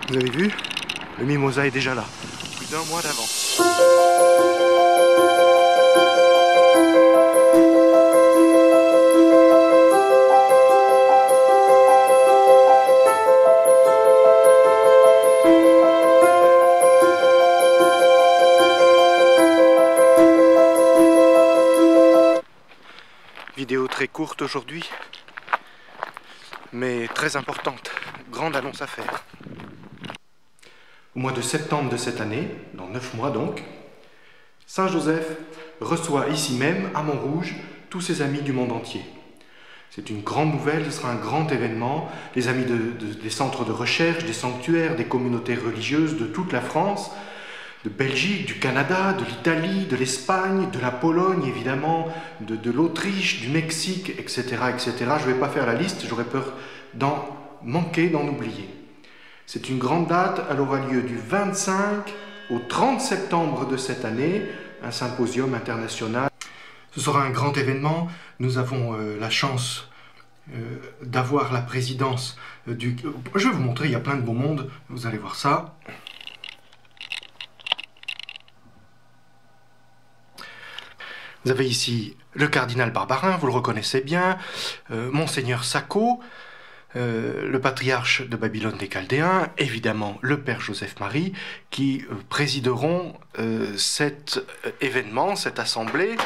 Vous avez vu? Le mimosa est déjà là. Plus d'un mois d'avance. Vidéo très courte aujourd'hui, mais très importante. Grande annonce à faire. Au mois de septembre de cette année, dans 9 mois donc, Saint-Joseph reçoit ici même, à Montrouge, tous ses amis du monde entier. C'est une grande nouvelle, ce sera un grand événement. Les amis des centres de recherche, des sanctuaires, des communautés religieuses de toute la France, de Belgique, du Canada, de l'Italie, de l'Espagne, de la Pologne évidemment, de l'Autriche, du Mexique, etc., etc. Je ne vais pas faire la liste, j'aurais peur d'en manquer, d'en oublier. C'est une grande date, elle aura lieu du 25 au 30 septembre de cette année, un symposium international. Ce sera un grand événement, nous avons la chance d'avoir la présidence du... Je vais vous montrer, il y a plein de beau monde, vous allez voir ça. Vous avez ici le cardinal Barbarin, vous le reconnaissez bien, Monseigneur Sacco, le patriarche de Babylone des Chaldéens, évidemment le Père Joseph-Marie, qui présideront cet événement, cette assemblée.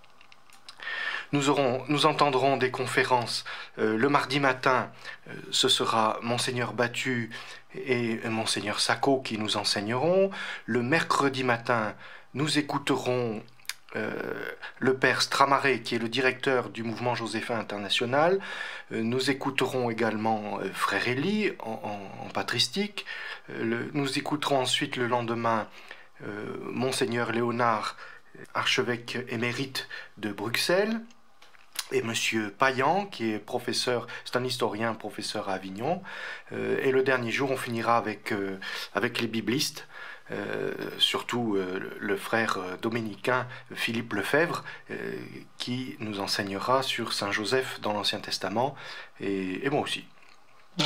Nous entendrons des conférences. Le mardi matin, ce sera Monseigneur Battu et Monseigneur Sacco qui nous enseigneront. Le mercredi matin, nous écouterons le père Stramaré, qui est le directeur du mouvement joséphin international. Nous écouterons également frère Élie en patristique. Nous écouterons ensuite le lendemain Monseigneur Léonard, archevêque émérite de Bruxelles, et Monsieur Payan, qui est professeur, c'est un historien, professeur à Avignon. Et le dernier jour, on finira avec les biblistes. Surtout le frère dominicain Philippe Lefebvre qui nous enseignera sur Saint Joseph dans l'Ancien Testament et moi aussi. Ouais.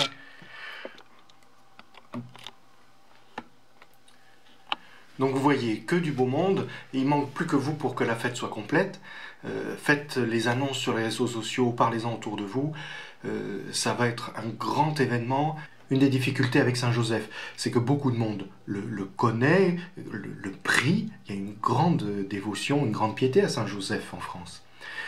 Donc vous voyez que du beau monde, et il ne manque plus que vous pour que la fête soit complète. Faites les annonces sur les réseaux sociaux, parlez-en autour de vous, ça va être un grand événement. Une des difficultés avec Saint-Joseph, c'est que beaucoup de monde le connaît, le prie. Il y a une grande dévotion, une grande piété à Saint-Joseph en France.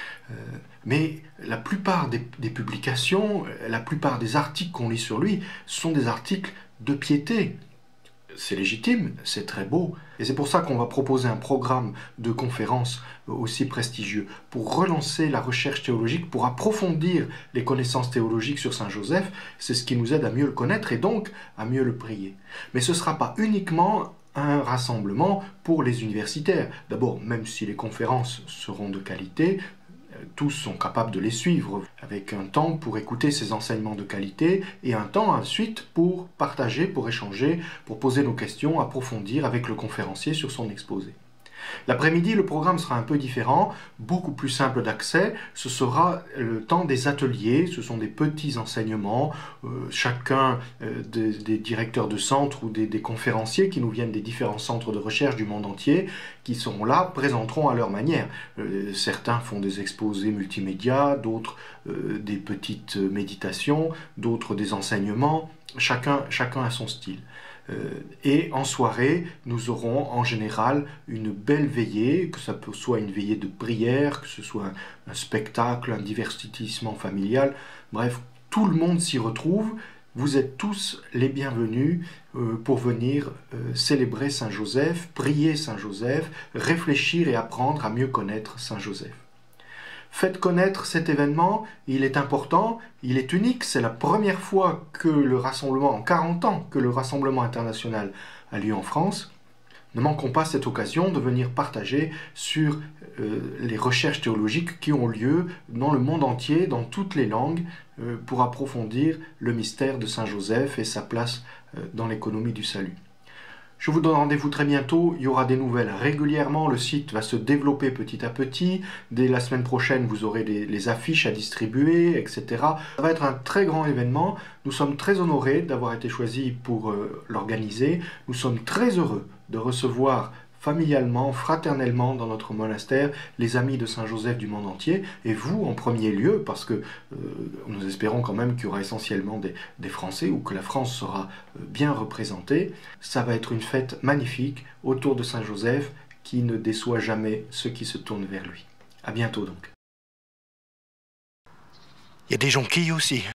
Mais la plupart des publications, la plupart des articles qu'on lit sur lui, sont des articles de piété. C'est légitime, c'est très beau. Et c'est pour ça qu'on va proposer un programme de conférences aussi prestigieux, pour relancer la recherche théologique, pour approfondir les connaissances théologiques sur Saint-Joseph. C'est ce qui nous aide à mieux le connaître et donc à mieux le prier. Mais ce ne sera pas uniquement un rassemblement pour les universitaires. D'abord, même si les conférences seront de qualité, tous sont capables de les suivre, avec un temps pour écouter ces enseignements de qualité et un temps ensuite pour partager, pour échanger, pour poser nos questions, approfondir avec le conférencier sur son exposé. L'après-midi, le programme sera un peu différent, beaucoup plus simple d'accès. Ce sera le temps des ateliers, ce sont des petits enseignements. Chacun des directeurs de centre ou des conférenciers qui nous viennent des différents centres de recherche du monde entier, qui seront là, présenteront à leur manière. Certains font des exposés multimédia, d'autres des petites méditations, d'autres des enseignements. Chacun a son style. Et en soirée, nous aurons en général une belle veillée, que ça soit une veillée de prière, que ce soit un spectacle, un divertissement familial. Bref, tout le monde s'y retrouve. Vous êtes tous les bienvenus pour venir célébrer Saint Joseph, prier Saint Joseph, réfléchir et apprendre à mieux connaître Saint Joseph. Faites connaître cet événement, il est important, il est unique, c'est la première fois que le rassemblement, en 40 ans, que le rassemblement international a lieu en France. Ne manquons pas cette occasion de venir partager sur les recherches théologiques qui ont lieu dans le monde entier, dans toutes les langues, pour approfondir le mystère de Saint Joseph et sa place dans l'économie du salut. Je vous donne rendez-vous très bientôt, il y aura des nouvelles régulièrement, le site va se développer petit à petit, dès la semaine prochaine vous aurez les affiches à distribuer, etc. Ça va être un très grand événement, nous sommes très honorés d'avoir été choisis pour l'organiser, nous sommes très heureux de recevoir familialement, fraternellement dans notre monastère, les amis de Saint-Joseph du monde entier, et vous en premier lieu, parce que nous espérons quand même qu'il y aura essentiellement des Français, ou que la France sera bien représentée. Ça va être une fête magnifique autour de Saint-Joseph qui ne déçoit jamais ceux qui se tournent vers lui. À bientôt donc. Il y a des jonquilles aussi.